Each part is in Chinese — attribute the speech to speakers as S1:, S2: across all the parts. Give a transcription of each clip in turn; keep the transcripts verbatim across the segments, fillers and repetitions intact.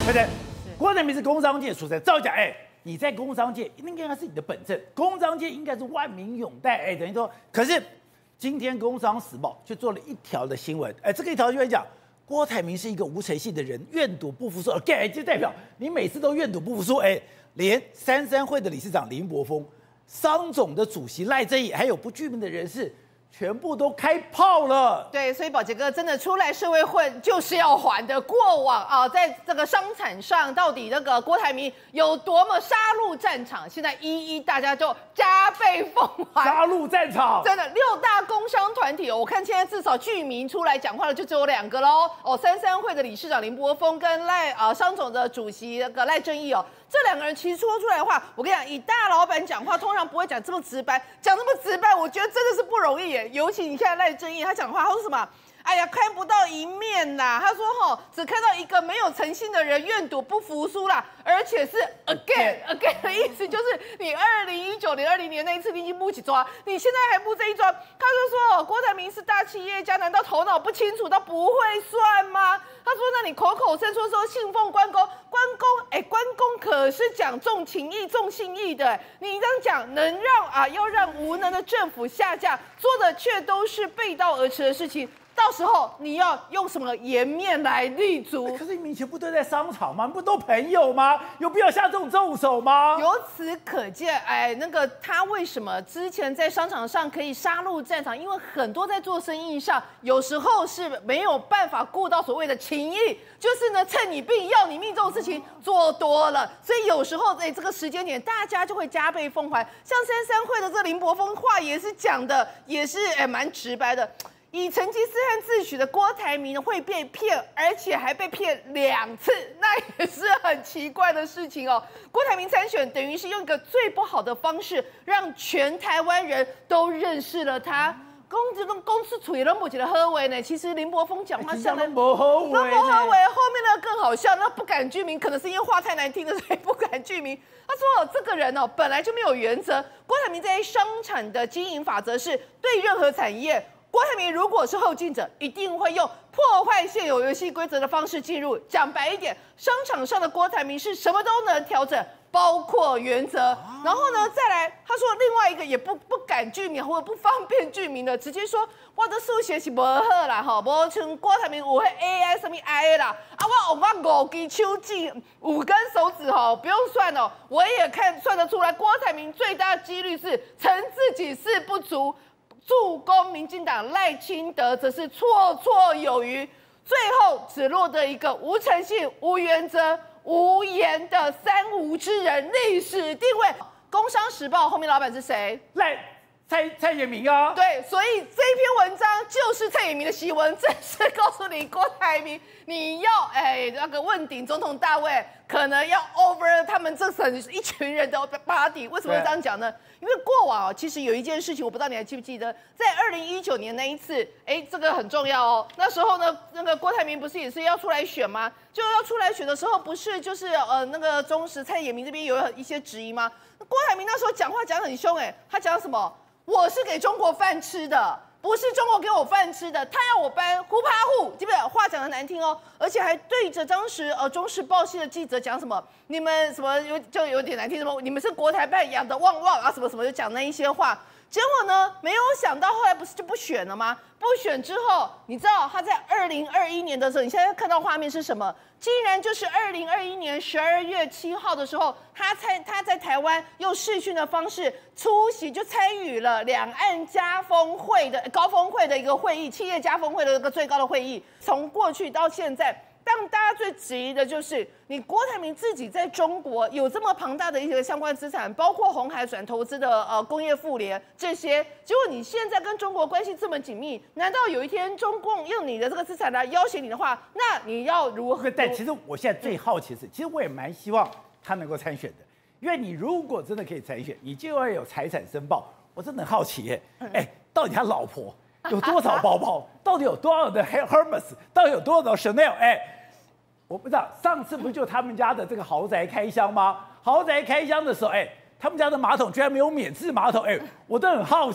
S1: 对不对？郭台铭是工商界出身，照讲，哎，你在工商界应该是你的本分，工商界应该是万民拥戴，哎，等于说，可是今天《工商时报》却做了一条的新闻，哎，这个一条就会讲，郭台铭是一个无诚信的人，愿赌不服输，哎，就代表你每次都愿赌不服输，哎，连三三会的理事长林柏峰、商总的主席赖正义，还有不具名的人士。全部都开炮了，
S2: 对，所以宝杰哥真的出来社会混就是要还的。过往啊，在这个商场上，到底那个郭台铭有多么杀戮战场，现在一一大家就加倍奉还。
S1: 杀戮战场，
S2: 真的六大工商团体哦，我看现在至少居民出来讲话的就只有两个喽。哦，三三会的理事长林柏峰跟赖啊商总的主席那个赖正义哦。这两个人其实说出来的话，我跟你讲，以大老板讲话，通常不会讲这么直白，讲这么直白，我觉得真的是不容易耶。尤其你看赖正义，他讲话，他说什么？哎呀，看不到一面啦。他说吼，只看到一个没有诚信的人，愿赌不服输啦，而且是 again again 的意思，就是你二零一九年、二零年那一次你已经不起抓，你现在还不这一抓。他就说，郭台铭是大企业家，难道头脑不清楚到不会算吗？他说，那你口口声声说信奉关公，关公哎，关公可是讲重情义、重信义的，你这样讲能让啊，要让无能的政府下架，做的却都是背道而驰的事情。到时候你要用什么颜面来立足？
S1: 可是你们以前不都在商场吗？不都朋友吗？有必要下这种重手吗？
S2: 由此可见，哎，那个他为什么之前在商场上可以杀戮战场？因为很多在做生意上，有时候是没有办法顾到所谓的情义，就是呢趁你病要你命这种事情做多了，所以有时候在这个时间点，大家就会加倍奉还。像三三会的这林柏峰话也是讲的，也是哎蛮直白的。以成吉思汗自诩的郭台铭会被骗，而且还被骗两次，那也是很奇怪的事情哦。郭台铭参选，等于是用一个最不好的方式，让全台湾人都认识了他。公这种公司处于了目前的喝维呢，其实林柏峰讲话像的
S1: 不喝维，
S2: 不喝维，后面那个更好笑，那不敢具名，可能是因为话太难听了，所以不敢具名。他说：“这个人哦，本来就没有原则。郭台铭在商场的经营法则是，对任何产业。”郭台铭如果是后进者，一定会用破坏现有游戏规则的方式进入。讲白一点，商场上的郭台铭是什么都能调整，包括原则。然后呢，再来，他说另外一个也不不敢具名或者不方便具名的，直接说我的数学是不好啦，哈，无像郭台铭有迄 A I 什么 I A 啦，啊，我我五支手指五根手指哈，不用算哦，我也看算得出来，郭台铭最大的几率是称自己是不足。助攻民进党赖清德则是绰绰有余，最后只落得一个无诚信、无原则、无言的三无之人，历史定位。工商时报后面老板是谁？
S1: 赖蔡蔡衍明啊。
S2: 对，所以这篇文章就是蔡衍明的檄文，正是告诉你郭台铭，你要哎那个问鼎总统大位，可能要 over 他们这整一群人的 body。为什么会这样讲呢？因为过往哦，其实有一件事情，我不知道你还记不记得，在二零一九年那一次，哎，这个很重要哦。那时候呢，那个郭台铭不是也是要出来选吗？就要出来选的时候，不是就是呃那个中时蔡衍明这边有一些质疑吗？郭台铭那时候讲话讲很凶，哎，他讲什么？我是给中国饭吃的。不是中国给我饭吃的，他要我搬呼趴户，基本话讲的难听哦，而且还对着当时呃中时报系的记者讲什么，你们什么有就有点难听，什么你们是国台办养的旺旺啊，什么什么就讲那一些话。结果呢，没有想到后来不是就不选了吗？不选之后，你知道他在二零二一年的时候，你现在看到画面是什么？竟然就是二零二一年十二月七号的时候，他参他在台湾用视讯的方式出席，就参与了两岸家峰会的高峰会的一个会议，企业家峰会的一个最高的会议。从过去到现在，让大家最质疑的就是，你郭台铭自己在中国有这么庞大的一些相关资产，包括鸿海转投资的呃工业妇联这些，结果你现在跟中国关系这么紧密，难道有一天中共用你的这个资产来要挟你的话，那你要如何？
S1: 但其实我现在最好奇的是，其实我也蛮希望他能够参选的，因为你如果真的可以参选，你就要有财产申报。我真的很好奇耶，哎，到底他老婆有多少包包？到底有多少的 Hermes？ 到底有多少的 Chanel？ 哎，我不知道，上次不就他们家的这个豪宅开箱吗？豪宅开箱的时候，哎，他们家的马桶居然没有免治马桶，哎，我都很好奇，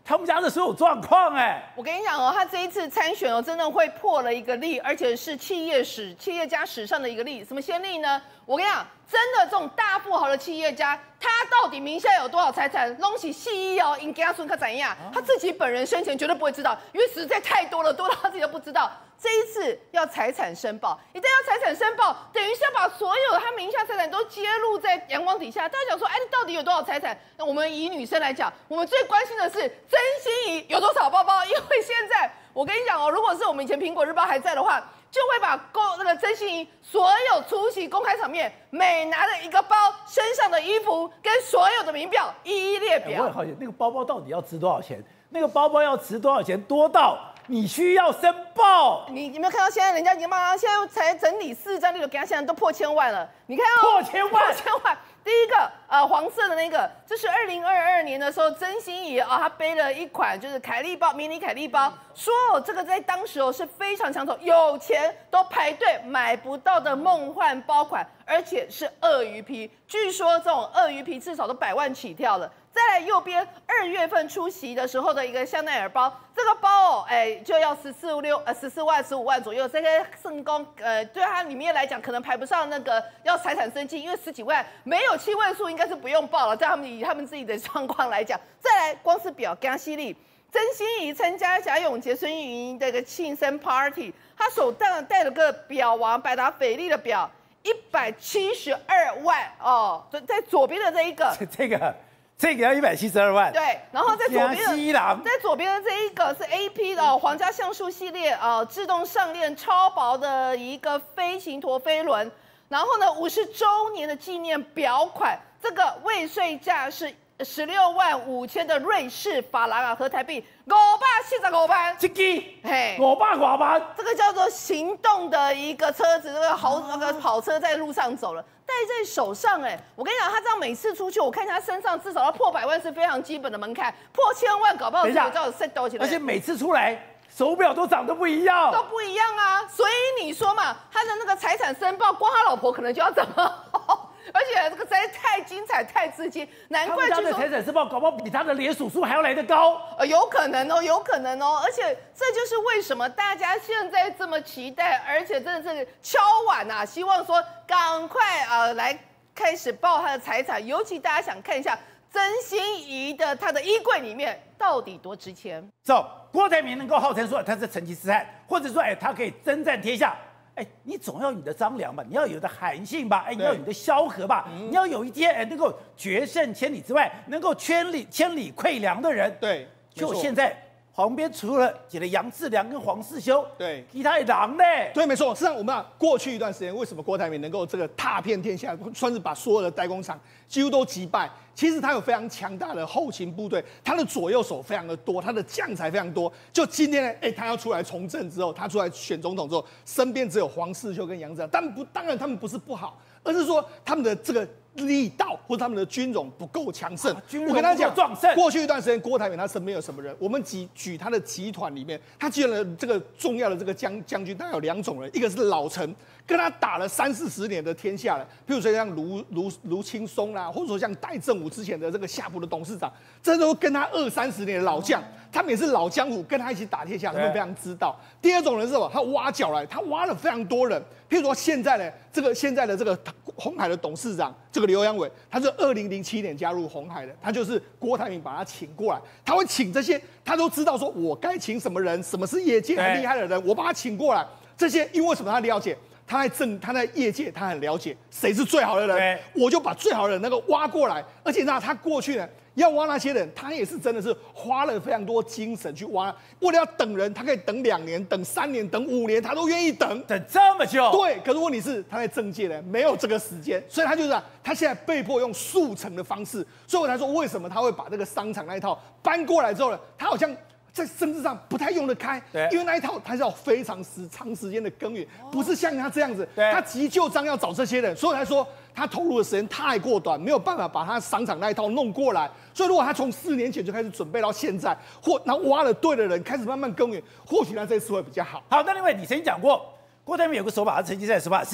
S1: 他们家的所有状况，哎，
S2: 我跟你讲哦，他这一次参选哦，真的会破了一个例，而且是企业史、企业家史上的一个例。什么先例呢？我跟你讲，真的这种大富豪的企业家，他到底名下有多少财产，东西细哦，应该孙他怎样？他自己本人生前绝对不会知道，因为实在太多了，多到他自己都不知道。这一次要财产申报，一旦要财产申报，等于是要把所有他名下财产都揭露在阳光底下。大家讲说，哎，到底有多少财产？那我们以女生来讲，我们最关心的是曾心怡有多少包包，因为现在我跟你讲哦，如果是我们以前苹果日报还在的话，就会把公那个曾心怡所有出席公开场面，每拿的一个包、身上的衣服跟所有的名表一一列表。
S1: 我很好奇，那个包包到底要值多少钱？那个包包要值多少钱？多到你需要申报。
S2: 你有没有看到现在人家已经帮他，现在才整理四张，那个给他现在都破千万了。你看哦，
S1: 破千万，
S2: 破千万。第一个，呃，黄色的那个，这是二零二二年的时候，曾心怡啊，她背了一款就是凯利包，迷你凯利包，说哦，这个在当时哦是非常抢手，有钱都排队买不到的梦幻包款，而且是鳄鱼皮，据说这种鳄鱼皮至少都百万起跳了。再来右边，二月份出席的时候的一个香奈儿包，这个包哦，哎，就要十四六呃十四万十五万左右，这个圣公呃，对它里面来讲，可能排不上那个要财产申请，因为十几万没有七位数，应该是不用报了。在他们以他们自己的状况来讲，再来光是表更犀利，曾心怡参加贾永杰、孙运莹的一个庆生 party， 他手上戴了个表王百达翡丽的表，一百七十二万哦，在左边的这一个，
S1: 这个。这个要一百七十二万，
S2: 对，然后在左边
S1: 的，
S2: 在左边的这一个是 A P 的、哦、皇家橡树系列啊、呃，自动上链超薄的一个飞行陀飞轮，然后呢五十周年的纪念表款，这个未税价是十六万五千的瑞士法郎啊，合台币五百四十五万，
S1: 这个
S2: 嘿，
S1: 五百多万，
S2: 这个叫做行动的一个车子，这个豪那个跑车在路上走了。戴在手上，哎，我跟你讲，他这样每次出去，我看他身上至少要破百万是非常基本的门槛，破千万搞不好就叫 set 到起来。
S1: 而且每次出来手表都长得不一样，
S2: 都不一样啊。所以你说嘛，他的那个财产申报，光他老婆可能就要怎么好？而且这个实在太精彩、太刺激，难怪
S1: 他们家的财产申报搞不好比他的连署数还要来得高。
S2: 呃，有可能哦，有可能哦。而且这就是为什么大家现在这么期待，而且真的是敲碗啊，希望说赶快呃来开始报他的财产。尤其大家想看一下曾心怡的他的衣柜里面到底多值钱。
S1: 走，郭台铭能够号称说他是成吉思汗，或者说哎他可以征战天下。哎，你总要有你的张良吧，你要有的韩信吧，哎，你要有你的萧何吧，嗯、你要有一天哎能够决胜千里之外，能够千里千里馈粮的人。
S3: 对，
S1: 就现在旁边除了几个杨志良跟黄世修，
S3: 对，
S1: 其他狼呢？
S3: 对，没错。实际上，我们啊，过去一段时间，为什么郭台铭能够这个踏遍天下，算是把所有的代工厂几乎都击败？其实他有非常强大的后勤部队，他的左右手非常的多，他的将才非常多。就今天呢，哎，他要出来从政之后，他出来选总统之后，身边只有黄世修跟杨志良，但不，当然他们不是不好，而是说他们的这个力道或者他们的军容不够强盛。啊、我跟他讲，
S1: 壮盛。
S3: 过去一段时间，郭台铭他身边有什么人？我们举举他的集团里面，他集团的这个重要的这个将将军，大概有两种人，一个是老陈，跟他打了三四十年的天下了，譬如说像卢卢卢青松啦，或者说像戴正武之前的这个夏普的董事长，这都跟他二三十年的老将，他们也是老江湖，跟他一起打天下，他们非常知道。第二种人是什么？他挖角来，他挖了非常多人，譬如说现在呢，这个现在的这个鸿海的董事长，这个刘扬伟，他是二零零七年加入鸿海的，他就是郭台铭把他请过来，他会请这些，他都知道说我该请什么人，什么是业界很厉害的人，我把他请过来。这些因为什么他了解？他在政，他在业界，他很了解谁是最好的人，我就把最好的人那个挖过来。而且呢，他过去呢要挖那些人，他也是真的是花了非常多精神去挖。为了要等人，他可以等两年、等三年、等五年，他都愿意等，
S1: 等这么久。
S3: 对，可是问题是他在政界呢没有这个时间，所以他就是、啊、他现在被迫用速成的方式。所以我才说为什么他会把这个商场那一套搬过来之后呢，他好像在政治上不太用得开，因为那一套他是要非常时长时间的耕耘，不是像他这样子，他急就章要找这些人，所以才说他投入的时间太过短，没有办法把他商场那一套弄过来。所以如果他从四年前就开始准备到现在，或然后挖了对的人，开始慢慢耕耘，或许他这次会比较好。
S1: 好，那另外你曾经讲过，郭台铭有个手法，他成绩赛的手法是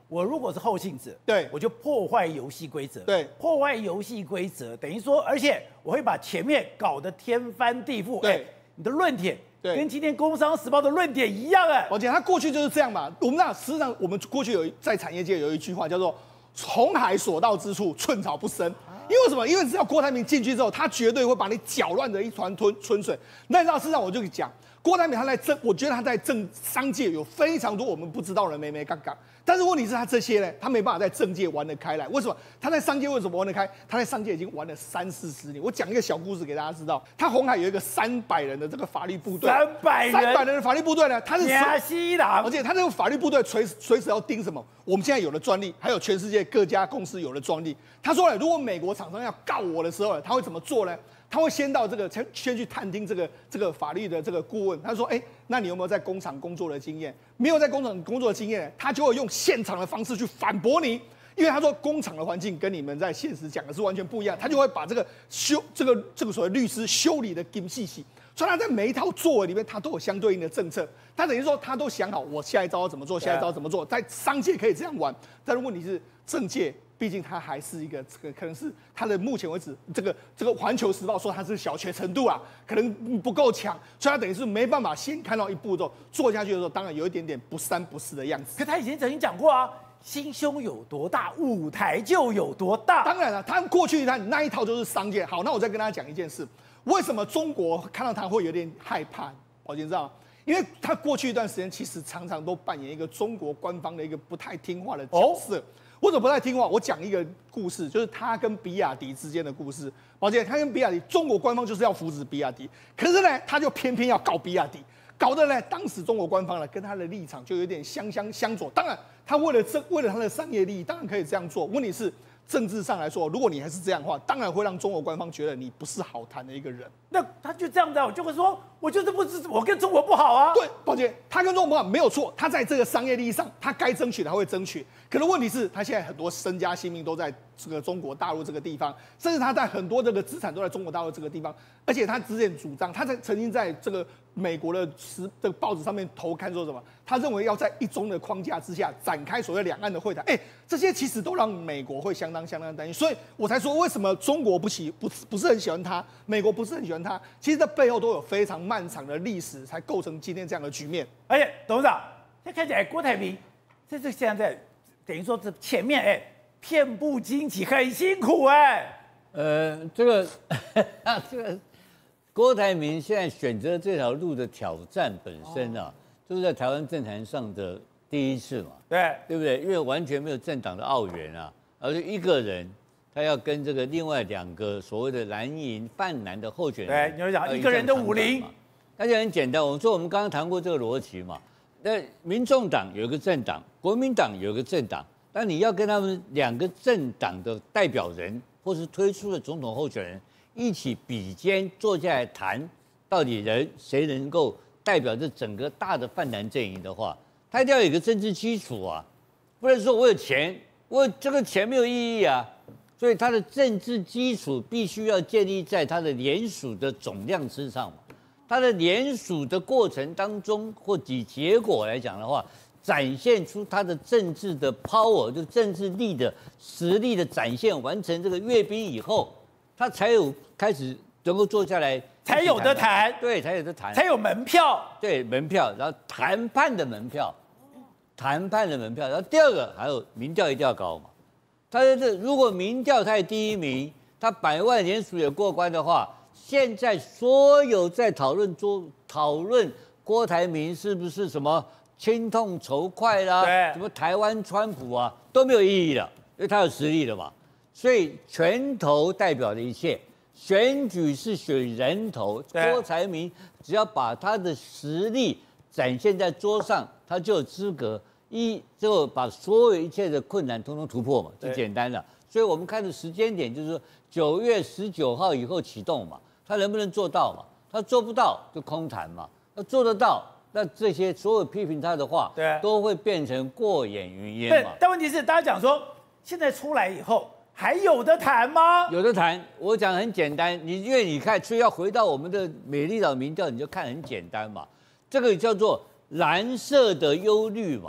S1: 我如果是后信者，
S3: 对
S1: 我就破坏游戏规则，
S3: 对，
S1: 破坏游戏规则，等于说，而且我会把前面搞得天翻地覆，
S3: 对，
S1: 哎，你的论点。
S3: 对，
S1: 跟今天《工商时报》的论点一样哎，
S3: 而且他过去就是这样嘛。我们那实际上，我们过去有在产业界有一句话叫做“红海所到之处，寸草不生”。因为什么？因为只要郭台铭进去之后，他绝对会把你搅乱的一团吞春水。那你知道，事实上我就讲，郭台铭他在政，我觉得他在政商界有非常多我们不知道的眉眉角角。但是问题是，他这些呢，他没办法在政界玩得开来。为什么？他在商界为什么玩得开？他在商界已经玩了三四十年。我讲一个小故事给大家知道。他红海有一个三百人的这个法律部队，
S1: 三百人，
S3: 三百人的法律部队呢，他是
S1: 亚西郎，
S3: 而且他这个法律部队随随时要盯什么？我们现在有了专利，还有全世界各家公司有了专利。他说了，如果美国厂商要告我的时候，他会怎么做呢？他会先到这个先先去探听这个这个法律的这个顾问，他说，哎，那你有没有在工厂工作的经验？没有在工厂工作的经验，他就会用现场的方式去反驳你，因为他说工厂的环境跟你们在现实讲的是完全不一样，他就会把这个修这个这个所谓律师修理的金细细，所以他在每一套作为里面，他都有相对应的政策，他等于说他都想好我下一招怎么做，下一招怎么做，在商界可以这样玩，但是问题是政界。毕竟它还是一个这个，可能是它的目前为止，这个这个《环球时报》说它是小学程度啊，可能不够强，所以它等于是没办法先看到一步骤做下去的时候，当然有一点点不三不四的样子。
S1: 可他以前曾经讲过啊，心胸有多大，舞台就有多大。
S3: 当然了，他过去他那一套就是商界。好，那我再跟大家讲一件事，为什么中国看到他会有点害怕？我知道。因为他过去一段时间其实常常都扮演一个中国官方的一个不太听话的角色。哦，为什么不太听话？我讲一个故事，就是他跟比亚迪之间的故事。抱歉，他跟比亚迪，中国官方就是要扶持比亚迪，可是呢，他就偏偏要搞比亚迪，搞得呢，当时中国官方呢跟他的立场就有点相相相左。当然，他为了这为了他的商业利益，当然可以这样做。问题是，政治上来说，如果你还是这样的话，当然会让中国官方觉得你不是好谈的一个人。
S1: 那他就这样子，我就会说，我就是不是我跟中国不好啊。
S3: 对，抱歉，他跟中国不好没有错，他在这个商业利益上，他该争取的他会争取。可是问题是，他现在很多身家性命都在这个中国大陆这个地方，甚至他在很多这个资产都在中国大陆这个地方，而且他之前主张，他在曾经在这个美国的时这个报纸上面头刊说什么？他认为要在一中的框架之下展开所谓两岸的会谈，哎，这些其实都让美国会相当相当担心，所以我才说为什么中国不喜不不是很喜欢他，美国不是很喜欢他，其实这背后都有非常漫长的历史，才构成今天这样的局面。
S1: 而且董事长，现在看起来郭台铭这是现在等于说这前面哎遍布荆棘，很辛苦哎。
S4: 呃，这个这个郭台铭现在选择这条路的挑战本身啊，就是在台湾政坛上的第一次嘛，
S1: 对
S4: 对不对？因为完全没有政党的澳元啊，而且一个人他要跟这个另外两个所谓的蓝营泛蓝的候选人，
S1: 对，你就讲一个人的武林，
S4: 大家很简单。我们说我们刚刚谈过这个逻辑嘛，那民众党有一个政党，国民党有一个政党，那你要跟他们两个政党的代表人，或是推出的总统候选人一起比肩坐下来谈，到底人谁能够代表这整个大的泛蓝阵营的话，他一定要有一个政治基础啊，不能说我有钱，我这个钱没有意义啊。所以他的政治基础必须要建立在他的联署的总量之上嘛。他的联署的过程当中，或以结果来讲的话，展现出他的政治的 power， 就政治力的实力的展现，完成这个阅兵以后，他才有开始能够坐下来，
S1: 才有的谈，
S4: 对，才有的谈，
S1: 才有门票，
S4: 对，门票，然后谈判的门票，谈判的门票，然后第二个还有民调一定要高嘛。他这如果民调他第一名，他百万联署也过关的话，现在所有在讨论桌讨论郭台铭是不是什么亲痛仇快啦，什么台湾川普啊都没有意义了，因为他有实力了嘛。所以拳头代表了一切，选举是选人头。郭台铭只要把他的实力展现在桌上，他就有资格。一就把所有一切的困难通通突破嘛，就简单了。所以我们看的时间点就是说九月十九号以后启动嘛，他能不能做到嘛？他做不到就空谈嘛。他做得到，那这些所有批评他的话，对，都会变成过眼云烟嘛。
S1: 但问题是，大家讲说现在出来以后还有得谈吗？
S4: 有得谈。我讲很简单，你因为你看，所以要回到我们的美丽岛民调，你就看很简单嘛。这个叫做蓝色的忧虑嘛。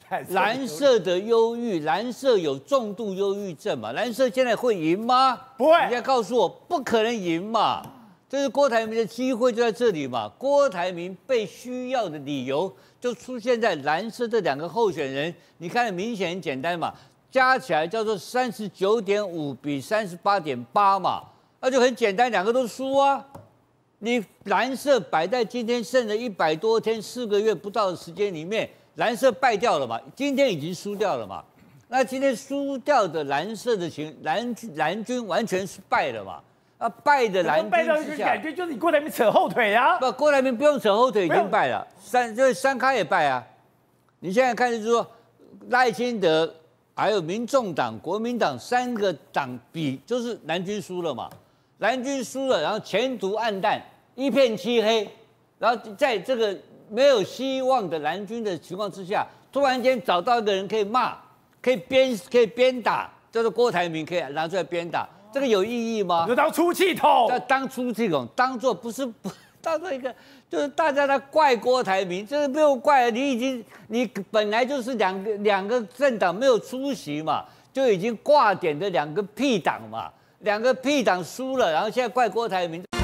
S4: 蓝色的忧郁，蓝色有重度忧郁症嘛？蓝色现在会赢吗？
S1: 不会。
S4: 人家告诉我不可能赢嘛。这是郭台铭的机会就在这里嘛。郭台铭被需要的理由就出现在蓝色这两个候选人，你看明显很简单嘛，加起来叫做三十九点五比三十八点八嘛，那就很简单，两个都输啊。你蓝色摆在今天剩了一百多天，四个月不到的时间里面。蓝色败掉了嘛？今天已经输掉了嘛？那今天输掉的蓝色的情蓝蓝军完全是败了嘛？啊，败的蓝军
S1: 败掉就感觉就是你郭台铭扯后腿啊！
S4: 不，郭台铭不用扯后腿，已经败了。三就是三咖也败啊！你现在看就是说，赖清德还有民众党、国民党三个党比，就是蓝军输了嘛？蓝军输了，然后前途暗淡，一片漆黑，然后在这个。没有希望的蓝军的情况之下，突然间找到一个人可以骂，可以鞭，可以鞭打，叫做郭台铭，可以拿出来鞭打，这个有意义吗？
S1: 就当出气筒，
S4: 要当出气筒，当做不是不当做一个，就是大家在怪郭台铭，这个没有怪，你已经你本来就是两个两个政党没有出席嘛，就已经挂点的两个屁党嘛，两个屁党输了，然后现在怪郭台铭。